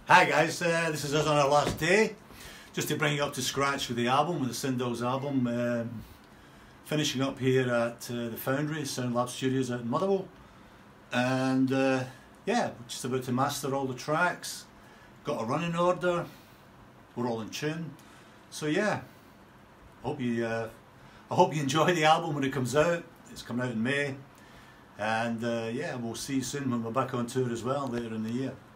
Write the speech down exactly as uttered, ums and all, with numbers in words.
Hi guys, uh, this is us on our last day, just to bring you up to scratch with the album, with the Sindels album. Um, finishing up here at uh, the Foundry Sound Lab Studios out in Motherwell, and uh, yeah, we're just about to master all the tracks, got a running order, we're all in tune. So yeah, hope you, uh, I hope you enjoy the album when it comes out. It's coming out in May, and uh, yeah, we'll see you soon when we're back on tour as well later in the year.